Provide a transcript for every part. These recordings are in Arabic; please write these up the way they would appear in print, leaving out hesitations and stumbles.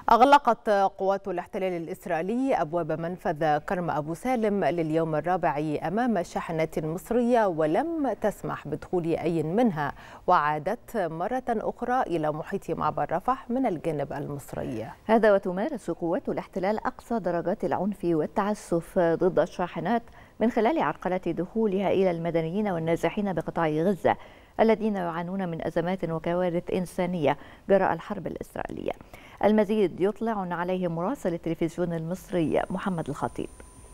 أغلقت قوات الاحتلال الإسرائيلي أبواب منفذ كرم أبو سالم لليوم الرابع أمام الشاحنات المصرية ولم تسمح بدخول أي منها، وعادت مرة أخرى إلى محيط معبر رفح من الجانب المصري. هذا وتمارس قوات الاحتلال أقصى درجات العنف والتعسف ضد الشاحنات من خلال عرقلة دخولها إلى المدنيين والنازحين بقطاع غزة الذين يعانون من أزمات وكوارث إنسانية جراء الحرب الإسرائيلية. المزيد يطلعنا عليه مراسل التلفزيون المصري محمد الخطيب.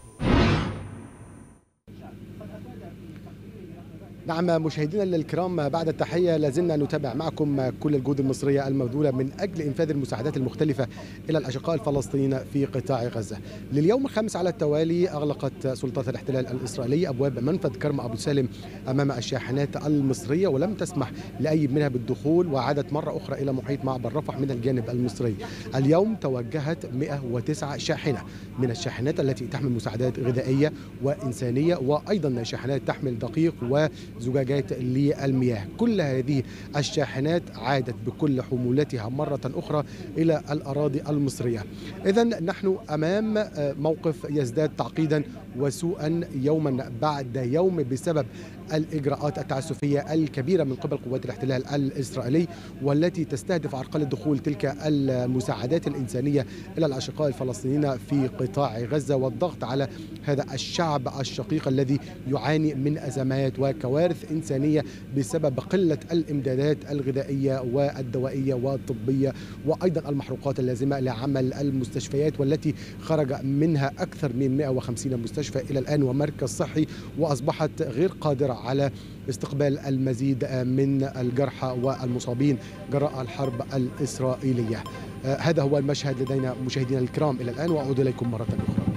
نعم مشاهدينا الكرام، بعد التحية لازلنا نتابع معكم كل الجهود المصرية المبذولة من أجل إنفاذ المساعدات المختلفة إلى الأشقاء الفلسطينيين في قطاع غزة. لليوم الخامس على التوالي أغلقت سلطات الاحتلال الإسرائيلي أبواب منفذ كرم أبو سالم أمام الشاحنات المصرية ولم تسمح لأي منها بالدخول، وعادت مرة أخرى إلى محيط معبر رفح من الجانب المصري. اليوم توجهت 109 شاحنة من الشاحنات التي تحمل مساعدات غذائية وإنسانية، وأيضا شاحنات تحمل دقيق وزجاجات للمياه. كل هذه الشاحنات عادت بكل حمولتها مرة أخرى إلى الأراضي المصرية. إذن نحن أمام موقف يزداد تعقيدا وسوءا يوما بعد يوم بسبب الإجراءات التعسفية الكبيرة من قبل قوات الاحتلال الإسرائيلي، والتي تستهدف عرقلة دخول تلك المساعدات الإنسانية إلى الأشقاء الفلسطينيين في قطاع غزة، والضغط على هذا الشعب الشقيق الذي يعاني من أزمات وكوارث إنسانية بسبب قلة الإمدادات الغذائية والدوائية والطبية، وأيضا المحروقات اللازمة لعمل المستشفيات، والتي خرج منها أكثر من 150 مستشفى إلى الآن ومركز صحي، وأصبحت غير قادرة على استقبال المزيد من الجرحى والمصابين جراء الحرب الإسرائيلية. هذا هو المشهد لدينا مشاهدينا الكرام إلى الآن، وأعود إليكم مرة أخرى.